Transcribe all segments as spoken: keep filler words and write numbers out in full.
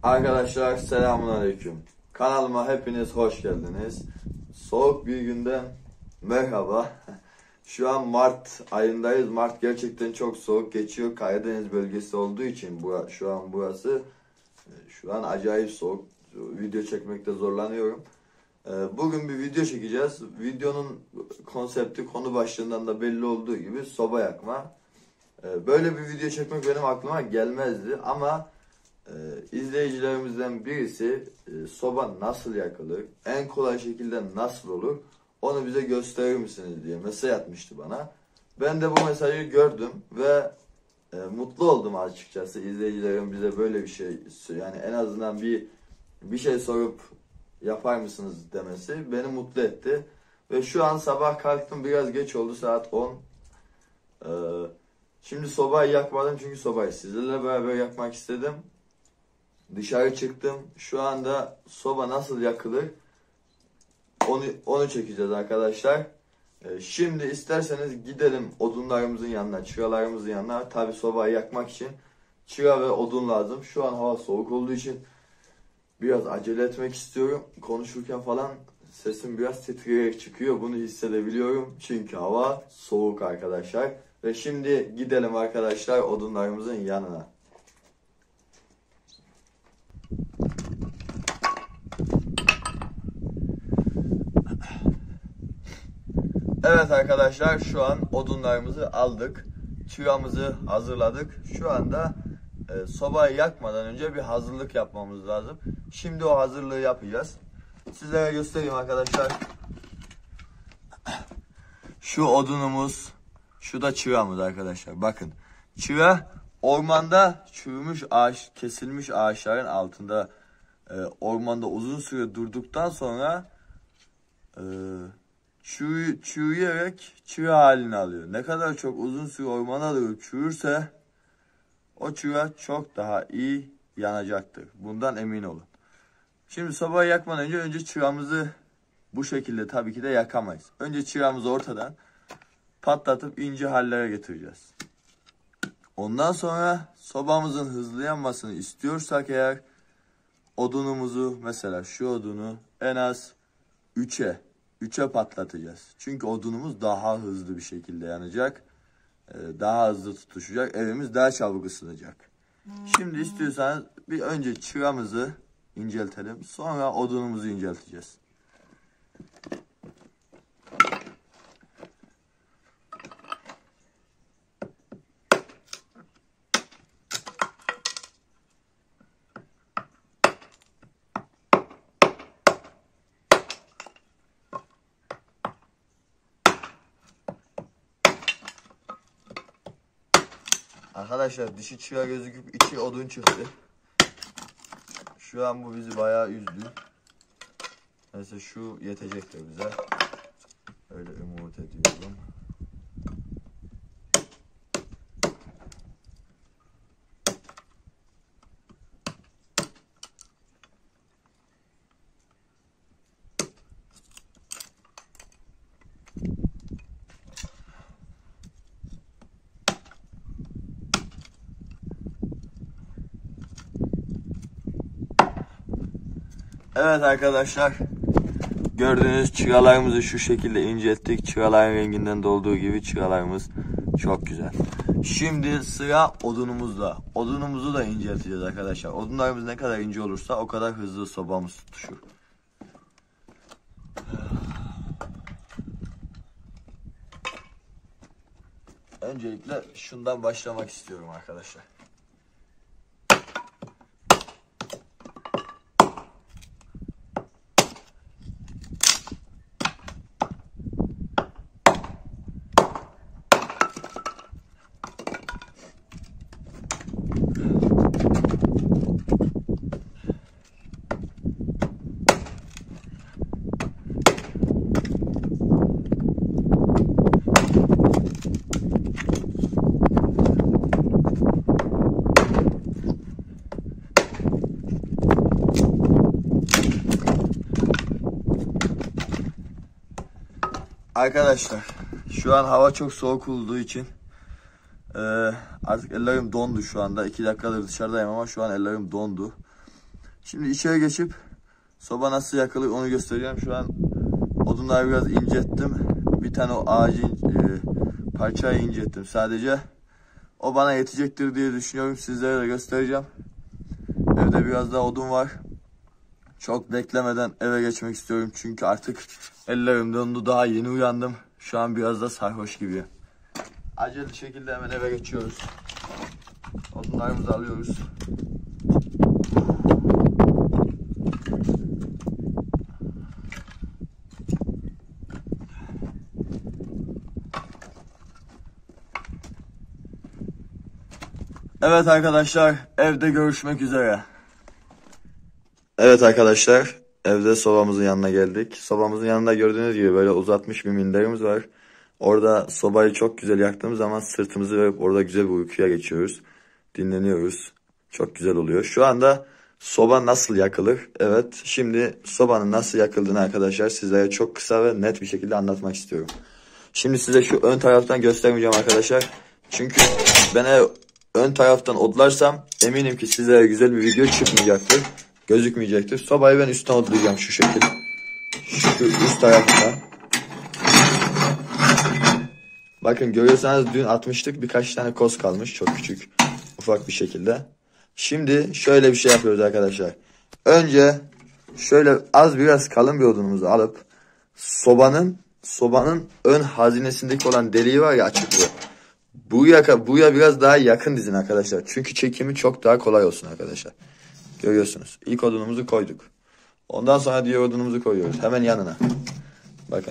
Arkadaşlar selamünaleyküm. Kanalıma hepiniz hoş geldiniz. Soğuk bir günden merhaba. Şu an Mart ayındayız. Mart gerçekten çok soğuk geçiyor. Karadeniz bölgesi olduğu için bu, şu an burası şu an acayip soğuk. Video çekmekte zorlanıyorum. Bugün bir video çekeceğiz. Videonun konsepti, konu başlığından da belli olduğu gibi soba yakma. Böyle bir video çekmek benim aklıma gelmezdi ama e, izleyicilerimizden birisi e, soba nasıl yakılır, en kolay şekilde nasıl olur, onu bize gösterir misiniz diye mesaj atmıştı bana. Ben de bu mesajı gördüm ve e, mutlu oldum açıkçası. İzleyicilerim bize böyle bir şey, yani en azından bir bir şey sorup yapar mısınız demesi beni mutlu etti. Ve şu an sabah kalktım, biraz geç oldu, saat on. Ee, şimdi sobayı yakmadım çünkü sobayı sizlerle beraber yakmak istedim. Dışarı çıktım. Şu anda soba nasıl yakılır onu onu çekeceğiz arkadaşlar. Ee, şimdi isterseniz gidelim odunlarımızın yanına, çıralarımızın yanına. Tabi sobayı yakmak için çıra ve odun lazım. Şu an hava soğuk olduğu için biraz acele etmek istiyorum. Konuşurken falan sesim biraz titreyerek çıkıyor. Bunu hissedebiliyorum. Çünkü hava soğuk arkadaşlar. Ve şimdi gidelim arkadaşlar odunlarımızın yanına. Evet arkadaşlar, şu an odunlarımızı aldık. Çıramızı hazırladık. Şu anda e, sobayı yakmadan önce bir hazırlık yapmamız lazım. Şimdi o hazırlığı yapacağız. Sizlere göstereyim arkadaşlar. Şu odunumuz, şu da çıramız arkadaşlar. Bakın, çıra ormanda çürümüş ağaç, kesilmiş ağaçların altında e, ormanda uzun süre durduktan sonra e, çürü, çürüyerek çıra halini alıyor. Ne kadar çok uzun süre ormanda durup çürürse o çıra çok daha iyi yanacaktır. Bundan emin olun. Şimdi sobayı yakmadan önce önce çıramızı bu şekilde tabii ki de yakamayız. Önce çıramızı ortadan patlatıp ince hallere getireceğiz. Ondan sonra sobamızın hızlı yanmasını istiyorsak eğer odunumuzu, mesela şu odunu en az üçe üçe patlatacağız. Çünkü odunumuz daha hızlı bir şekilde yanacak. Daha hızlı tutuşacak. Evimiz daha çabuk ısınacak. Şimdi istiyorsanız bir önce çıramızı inceltelim. Sonra odunumuzu incelteceğiz. Arkadaşlar dışı çıra gözüküp içi odun çıktı. Şu an bu bizi bayağı üzdü. Neyse, şu yetecektir bize. Öyle umut ediyorum. Evet arkadaşlar, gördüğünüz çıralarımızı şu şekilde incelttik. Çıraların renginden de olduğu gibi çıralarımız çok güzel. Şimdi sıra odunumuzda. Odunumuzu da incelteceğiz arkadaşlar. Odunlarımız ne kadar ince olursa o kadar hızlı sobamız tutuşur. Öncelikle şundan başlamak istiyorum arkadaşlar. Arkadaşlar şu an hava çok soğuk olduğu için e, artık ellerim dondu şu anda. iki dakikadır dışarıdayım ama şu an ellerim dondu. Şimdi içeri geçip soba nasıl yakılır onu göstereceğim. Şu an odunları biraz incettim. Bir tane o ağacı e, parçayı incettim sadece. O bana yetecektir diye düşünüyorum. Sizlere de göstereceğim. Evde biraz daha odun var. Çok beklemeden eve geçmek istiyorum. Çünkü artık ellerim dondu. Daha yeni uyandım. Şu an biraz da sarhoş gibi. Acele şekilde hemen eve geçiyoruz. Odunlarımızı alıyoruz. Evet arkadaşlar, evde görüşmek üzere. Evet arkadaşlar, evde sobamızın yanına geldik. Sobamızın yanında gördüğünüz gibi böyle uzatmış bir minderimiz var. Orada sobayı çok güzel yaktığımız zaman sırtımızı verip orada güzel bir uykuya geçiyoruz. Dinleniyoruz. Çok güzel oluyor. Şu anda soba nasıl yakılır? Evet, şimdi sobanın nasıl yakıldığını arkadaşlar sizlere çok kısa ve net bir şekilde anlatmak istiyorum. Şimdi size şu ön taraftan göstermeyeceğim arkadaşlar. Çünkü ben eğer ön taraftan odlarsam eminim ki sizlere güzel bir video çıkmayacaktır. Gözükmeyecektir. Sobayı ben üstten odlayacağım şu şekilde. Şu üst tarafta. Bakın görüyorsanız dün atmıştık. Birkaç tane koz kalmış. Çok küçük. Ufak bir şekilde. Şimdi şöyle bir şey yapıyoruz arkadaşlar. Önce şöyle az biraz kalın bir odunumuzu alıp sobanın sobanın ön hazinesindeki olan deliği var ya, açıklığı. Buya, buya biraz daha yakın dizin arkadaşlar. Çünkü çekimi çok daha kolay olsun arkadaşlar. Görüyorsunuz. İlk odunumuzu koyduk. Ondan sonra diğer odunumuzu koyuyoruz. Hemen yanına. Bakın.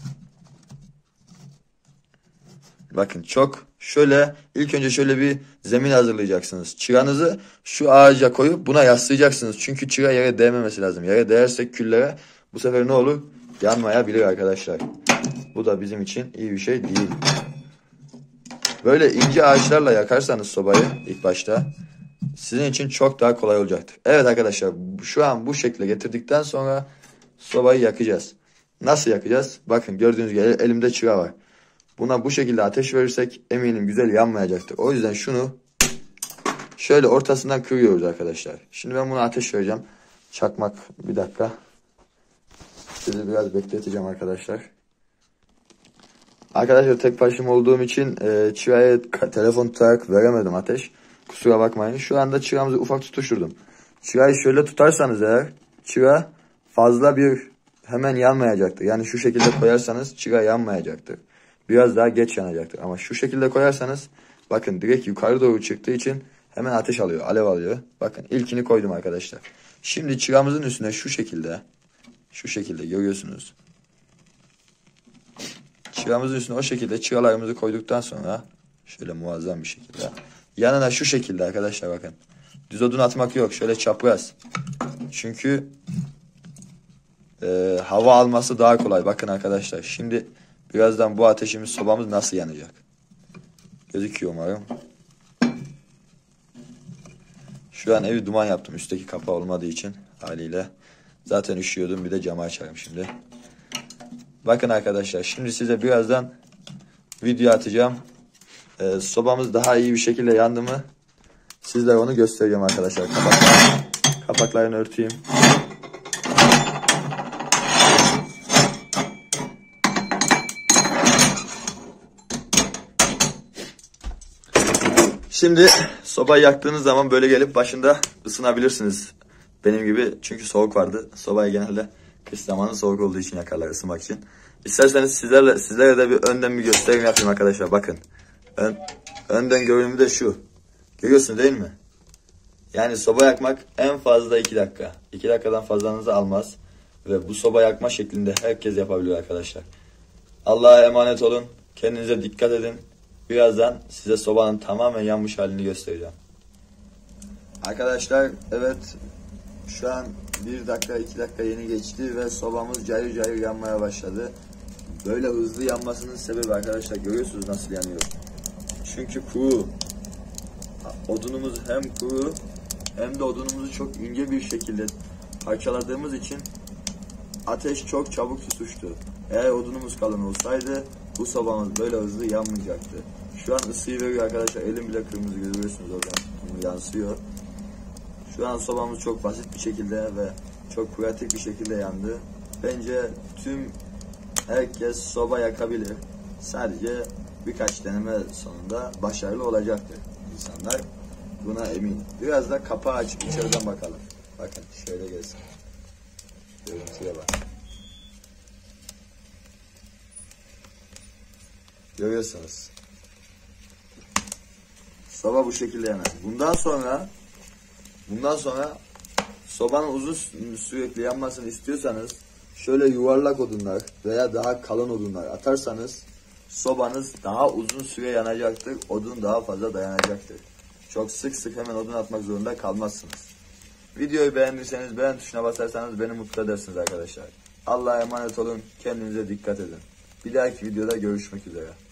Bakın çok şöyle ilk önce şöyle bir zemin hazırlayacaksınız. Çıranızı şu ağaca koyup buna yaslayacaksınız. Çünkü çıra yere değmemesi lazım. Yere değerse küllere bu sefer ne olur? Yanmayabilir arkadaşlar. Bu da bizim için iyi bir şey değil. Böyle ince ağaçlarla yakarsanız sobayı ilk başta sizin için çok daha kolay olacaktır. Evet arkadaşlar, şu an bu şekilde getirdikten sonra sobayı yakacağız. Nasıl yakacağız? Bakın gördüğünüz gibi elimde çıra var. Buna bu şekilde ateş verirsek eminim güzel yanmayacaktır. O yüzden şunu şöyle ortasından kırıyoruz arkadaşlar. Şimdi ben buna ateş vereceğim. Çakmak, bir dakika. Sizi biraz bekleteceğim arkadaşlar. Arkadaşlar tek başıma olduğum için e, çıraya telefon tutarak veremedim ateş. Kusura bakmayın. Şu anda çıramızı ufak tutuşturdum. Çırayı şöyle tutarsanız eğer çıra fazla bir hemen yanmayacaktır. Yani şu şekilde koyarsanız çıra yanmayacaktır. Biraz daha geç yanacaktır. Ama şu şekilde koyarsanız bakın direkt yukarı doğru çıktığı için hemen ateş alıyor, alev alıyor. Bakın ilkini koydum arkadaşlar. Şimdi çıramızın üstüne şu şekilde şu şekilde görüyorsunuz. Çıramızın üstüne o şekilde çıralarımızı koyduktan sonra şöyle muazzam bir şekilde yanına şu şekilde arkadaşlar bakın. Düz odun atmak yok. Şöyle çapraz. Çünkü e, hava alması daha kolay. Bakın arkadaşlar. Şimdi birazdan bu ateşimiz, sobamız nasıl yanacak? Gözüküyor umarım. Şu an evi duman yaptım. Üstteki kapağı olmadığı için haliyle. Zaten üşüyordum. Bir de camı açarım şimdi. Bakın arkadaşlar. Şimdi size birazdan video atacağım. Ee, sobamız daha iyi bir şekilde yandı mı sizlere onu göstereceğim arkadaşlar. Kapaklar, kapaklarını örteyim. Şimdi sobayı yaktığınız zaman böyle gelip başında ısınabilirsiniz. Benim gibi, çünkü soğuk vardı. Sobayı genelde kış zamanı soğuk olduğu için yakarlar, ısınmak için. İsterseniz sizlerle, sizlere de bir önden bir gösterim yapayım arkadaşlar. Bakın. Ön, önden görünümü de şu. Görüyorsunuz değil mi? Yani soba yakmak en fazla iki dakika. iki dakikadan fazlanızı almaz. Ve bu soba yakma şeklinde herkes yapabilir arkadaşlar. Allah'a emanet olun. Kendinize dikkat edin. Birazdan size sobanın tamamen yanmış halini göstereceğim. Arkadaşlar evet, şu an bir dakika iki dakika yeni geçti ve sobamız cayır cayır yanmaya başladı. Böyle hızlı yanmasının sebebi arkadaşlar, görüyorsunuz nasıl yanıyor. Çünkü kuru. Odunumuz hem kuru hem de odunumuzu çok ince bir şekilde parçaladığımız için ateş çok çabuk tutuştu. Eğer odunumuz kalın olsaydı bu sobamız böyle hızlı yanmayacaktı. Şu an ısıyı veriyor arkadaşlar. Elim bile kırmızı, görüyorsunuz oradan yansıyor. Şu an sobamız çok basit bir şekilde ve çok pratik bir şekilde yandı. Bence tüm herkes soba yakabilir. Sadece birkaç deneme sonunda başarılı olacaktır insanlar. Buna eminim. Biraz da kapağı açıp içeriden bakalım. Bakın şöyle gelsin. Görüntüye bak. Görüyorsunuz. Soba bu şekilde yanar. Bundan sonra bundan sonra sobanın uzun sürekli yanmasını istiyorsanız şöyle yuvarlak odunlar veya daha kalın odunlar atarsanız sobanız daha uzun süre yanacaktır. Odun daha fazla dayanacaktır. Çok sık sık hemen odun atmak zorunda kalmazsınız. Videoyu beğendiyseniz beğen tuşuna basarsanız beni mutlu edersiniz arkadaşlar. Allah'a emanet olun. Kendinize dikkat edin. Bir dahaki videoda görüşmek üzere.